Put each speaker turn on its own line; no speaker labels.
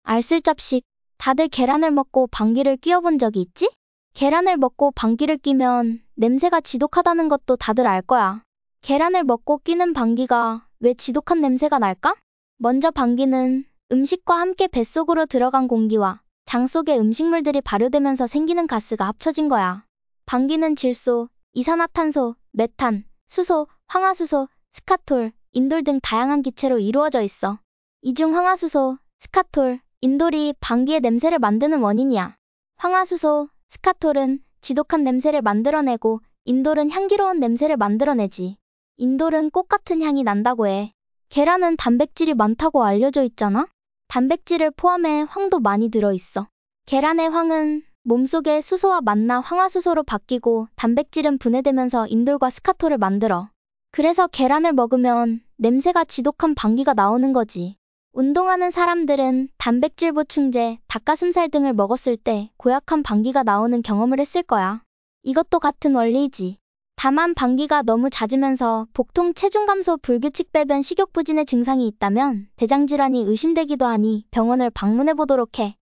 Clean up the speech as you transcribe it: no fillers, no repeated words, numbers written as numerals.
알쓸잡식. 다들 계란을 먹고 방귀를 뀌어본 적이 있지? 계란을 먹고 방귀를 뀌면 냄새가 지독하다는 것도 다들 알 거야. 계란을 먹고 뀌는 방귀가 왜 지독한 냄새가 날까? 먼저 방귀는 음식과 함께 뱃속으로 들어간 공기와 장 속의 음식물들이 발효되면서 생기는 가스가 합쳐진 거야. 방귀는 질소, 이산화탄소, 메탄, 수소, 황화수소, 스카톨, 인돌 등 다양한 기체로 이루어져 있어. 이 중 황화수소, 스카톨, 인돌이 방귀의 냄새를 만드는 원인이야. 황화수소, 스카톨은 지독한 냄새를 만들어내고 인돌은 향기로운 냄새를 만들어내지. 인돌은 꽃 같은 향이 난다고 해. 계란은 단백질이 많다고 알려져 있잖아? 단백질을 포함해 황도 많이 들어있어. 계란의 황은 몸속의 수소와 만나 황화수소로 바뀌고 단백질은 분해되면서 인돌과 스카톨을 만들어. 그래서 계란을 먹으면 냄새가 지독한 방귀가 나오는 거지. 운동하는 사람들은 단백질 보충제, 닭가슴살 등을 먹었을 때 고약한 방귀가 나오는 경험을 했을 거야. 이것도 같은 원리이지. 다만 방귀가 너무 잦으면서 복통, 체중 감소, 불규칙 배변, 식욕부진의 증상이 있다면 대장질환이 의심되기도 하니 병원을 방문해 보도록 해.